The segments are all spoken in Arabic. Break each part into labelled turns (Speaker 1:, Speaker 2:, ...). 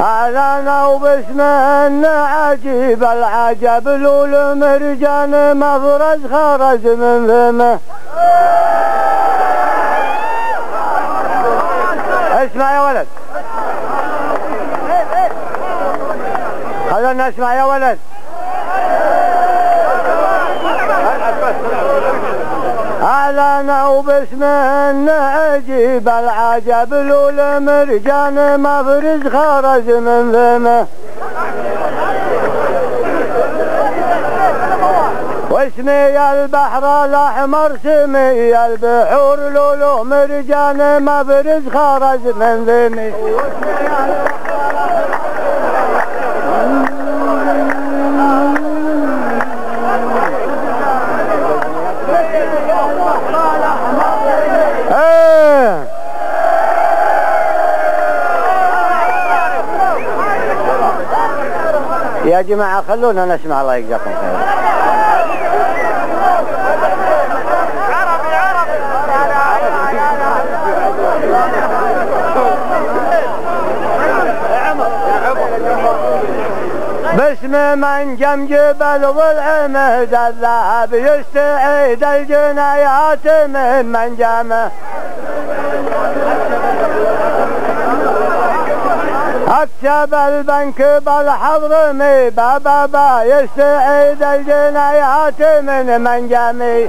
Speaker 1: أعلن وباسمه عجيب العجب لول مرجان مفرز خرج من فمه. اسمع يا ولد، خلونا نسمع يا ولد. أعلن وباسمه عجيب العجب لول مرجان مفرز خرج من فمه. واسمي البحر الأحمر سمي البحور لولو مرجان مفرز خرج من فمه. يا جماعة خلونا نسمع الله يجزاكم خير. باسم من جم جبل والعمد الذهب يستعيد الجنايات من جمه. اكتب البنك بالحضرمي بابا يستعيد الجنايات من جمي.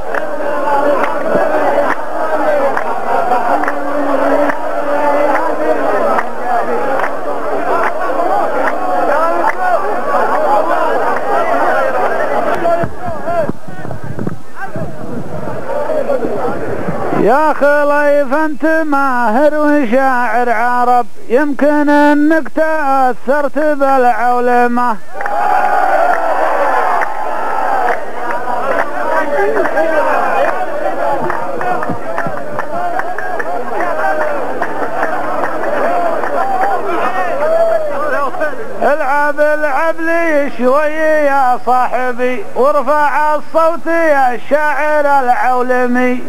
Speaker 1: يا خليف انت ماهر وشاعر عرب، يمكن انك تأثرت بالعولمة. العب لي شوي يا صاحبي وارفع الصوت يا الشاعر العولمي.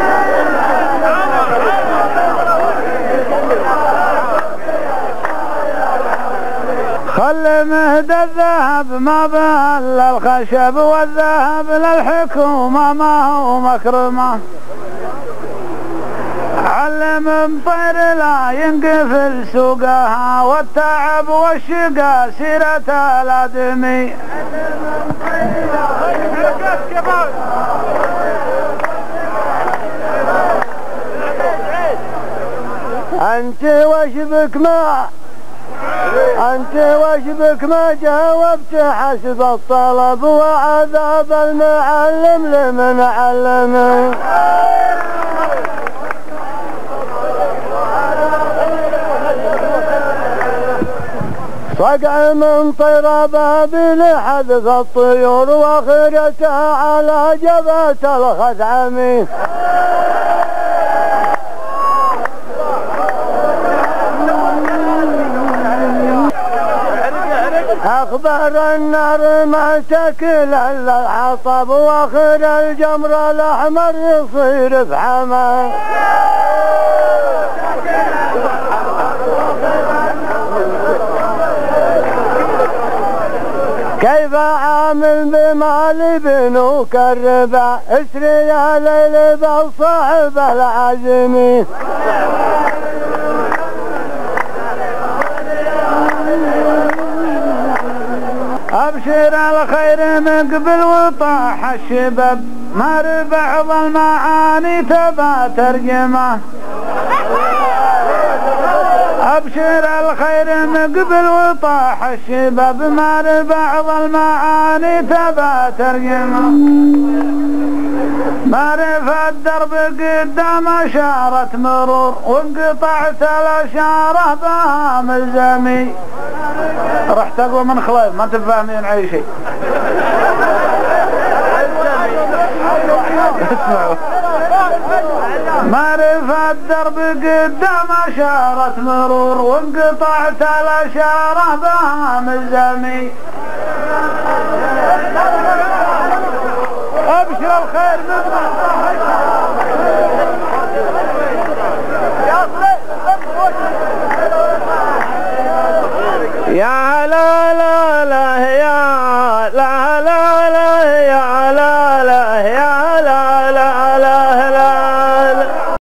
Speaker 1: خل مهد الذهب ما بل الخشب والذهب للحكومة ما هو مكرمة. علم مطير لا ينقفل سوقها والتعب والشقا سيرة الادمي. انت وشبك ما جاوبت حسب الطلب وعذاب المعلم لمن علمه. صقع من طير بابل حذف الطيور واخرتها على جبهة الخثعمي. اخبر النار ما تاكل الا الحطب واخر الجمر الاحمر يصير في حماه. كيف عامل بمال بنوك الربا اسري يا ليل بالصاحب العزمي. ابشر الخير مقبل وطاح الشباب ما ربع المعاني تبى ترجمه. ابشر الخير مقبل وطاح الشباب ما ربع المعاني تبى ترجمه. معرف الدرب قدام اشارة مرور وانقطعت الاشارة بها ملزمي. رحت اقوى من خليف ما انتم فاهمين اي شيء. اسمعوا. معرف الدرب قدام اشارة مرور وانقطعت الاشارة بها ملزمي. ابشر الخير من
Speaker 2: يا لا لا لا يا لا لا لا يا لا